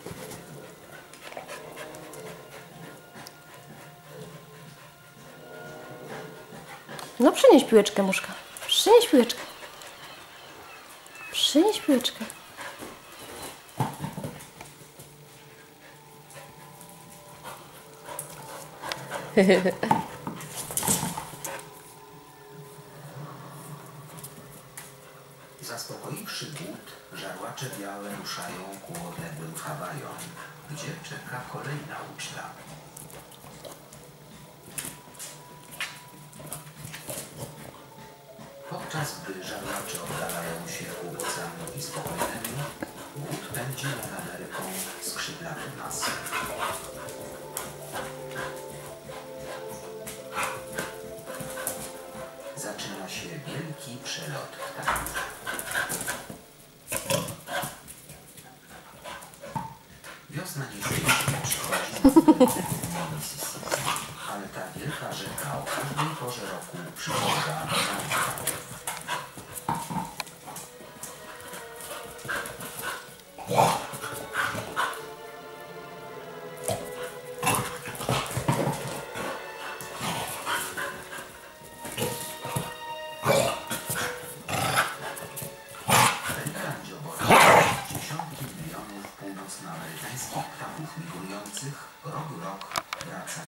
No przynieś piłeczkę, muszka. Przynieś piłeczkę. Przynieś piłeczkę. Zaspokoiwszy głód, żarłacze białe ruszają ku odległym Hawajom, gdzie czeka kolejna uczta. Podczas gdy żarłacze oddalają się ku oceanowi spokojnemu, głód pędzi nad Ameryką skrzydlaty masy. Zaczyna się wielki przelot ptaków. Wiosna niestety przychodzi na Mississippi, ale ta wielka rzeka o każdej porze roku przychodza do ptaków. Dziesiątki milionów północnoamerykańskich ptaków migrujących rok w rok wraca